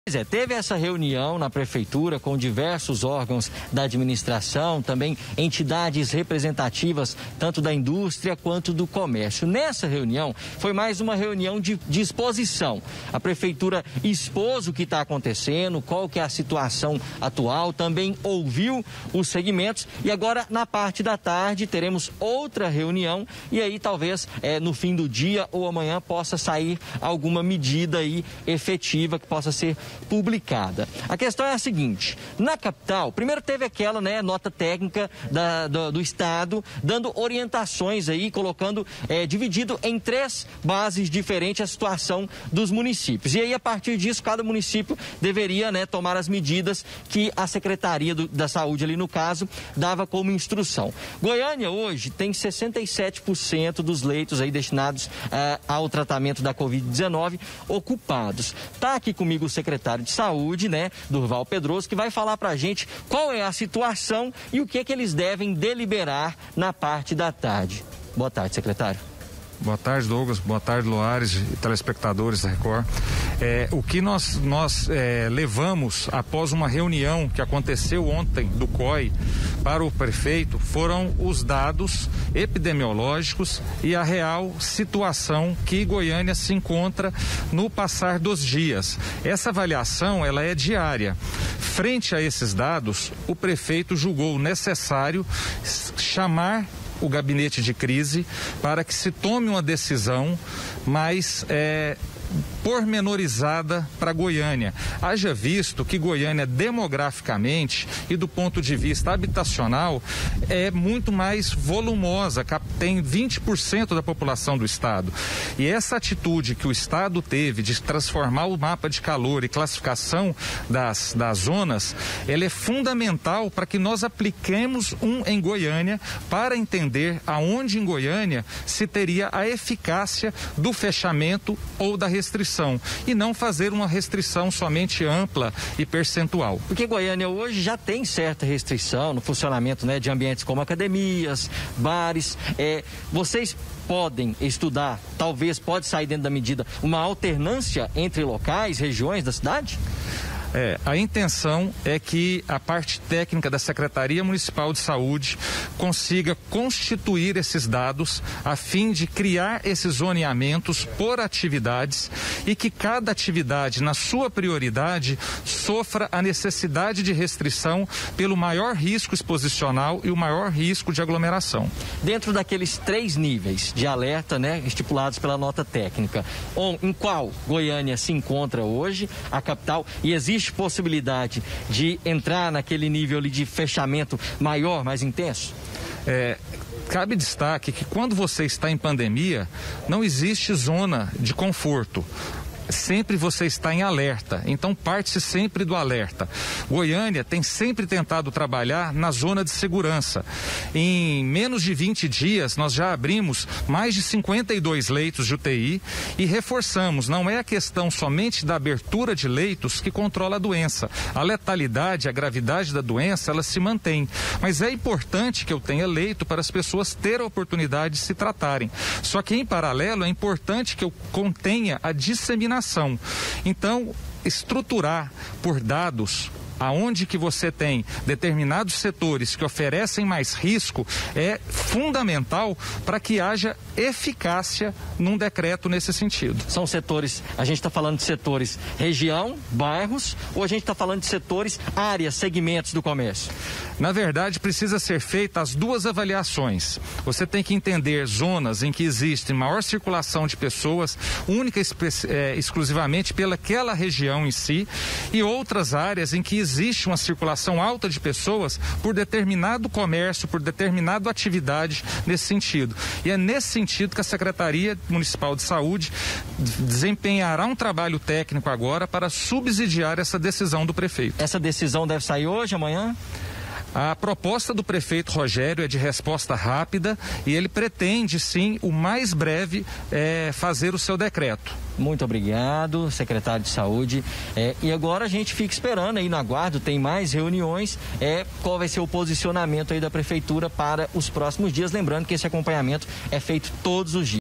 Teve essa reunião na prefeitura com diversos órgãos da administração, também entidades representativas, tanto da indústria quanto do comércio. Nessa reunião, foi mais uma reunião de exposição. A prefeitura expôs o que está acontecendo, qual que é a situação atual, também ouviu os segmentos e agora, na parte da tarde, teremos outra reunião e aí talvez no fim do dia ou amanhã possa sair alguma medida aí efetiva que possa ser publicada. A questão é a seguinte: na capital, primeiro teve aquela nota técnica do Estado, dando orientações aí, colocando, dividido em 3 bases diferentes a situação dos municípios. E aí, a partir disso, cada município deveria tomar as medidas que a Secretaria da Saúde, ali no caso, dava como instrução. Goiânia hoje tem 67% dos leitos aí destinados ao tratamento da Covid-19 ocupados. Está aqui comigo o secretário de Saúde, Durval Pedroso, que vai falar para a gente qual é a situação e o que eles devem deliberar na parte da tarde. Boa tarde, secretário. Boa tarde, Douglas. Boa tarde, Loares e telespectadores da Record. O que nós levamos após uma reunião que aconteceu ontem do COI para o prefeito foram os dados epidemiológicos e a real situação que Goiânia se encontra no passar dos dias. Essa avaliação, ela é diária. Frente a esses dados, o prefeito julgou necessário chamar o gabinete de crise para que se tome uma decisão mais pormenorizada para Goiânia. Haja visto que Goiânia, demograficamente e do ponto de vista habitacional, é muito mais volumosa, tem 20% da população do estado. E essa atitude que o estado teve de transformar o mapa de calor e classificação das zonas, ela é fundamental para que nós apliquemos em Goiânia para entender aonde em Goiânia se teria a eficácia do fechamento ou da restrição, e não fazer uma restrição somente ampla e percentual. Porque Goiânia hoje já tem certa restrição no funcionamento de ambientes como academias, bares. Vocês podem estudar, talvez pode sair dentro da medida, uma alternância entre locais, regiões da cidade? A intenção é que a parte técnica da Secretaria Municipal de Saúde consiga constituir esses dados a fim de criar esses zoneamentos por atividades e que cada atividade, na sua prioridade, sofra a necessidade de restrição pelo maior risco exposicional e o maior risco de aglomeração. Dentro daqueles 3 níveis de alerta, estipulados pela nota técnica, em qual Goiânia se encontra hoje, a capital, e existe possibilidade de entrar naquele nível ali de fechamento maior, mais intenso? Cabe destaque que quando você está em pandemia, não existe zona de conforto. Sempre você está em alerta, então parte-se sempre do alerta. Goiânia tem sempre tentado trabalhar na zona de segurança. Em menos de 20 dias, nós já abrimos mais de 52 leitos de UTI e reforçamos, não é a questão somente da abertura de leitos que controla a doença. A letalidade, a gravidade da doença, ela se mantém. Mas é importante que eu tenha leito para as pessoas terem a oportunidade de se tratarem. Só que, em paralelo, é importante que eu contenha a disseminação. Então, estruturar por dados aonde que você tem determinados setores que oferecem mais risco é fundamental para que haja eficácia num decreto nesse sentido. São setores, a gente está falando de setores região, bairros, ou a gente está falando de setores, áreas, segmentos do comércio? Na verdade, precisa ser feita as 2 avaliações. Você tem que entender zonas em que existe maior circulação de pessoas, única exclusivamente pelaquela região em si, e outras áreas em que existe uma circulação alta de pessoas por determinado comércio, por determinada atividade nesse sentido. E é nesse sentido que a Secretaria Municipal de Saúde desempenhará um trabalho técnico agora para subsidiar essa decisão do prefeito. Essa decisão deve sair hoje, amanhã? A proposta do prefeito Rogério é de resposta rápida e ele pretende, sim, o mais breve, fazer o seu decreto. Muito obrigado, secretário de Saúde. E agora a gente fica esperando aí no aguardo, tem mais reuniões, qual vai ser o posicionamento aí da prefeitura para os próximos dias. Lembrando que esse acompanhamento é feito todos os dias.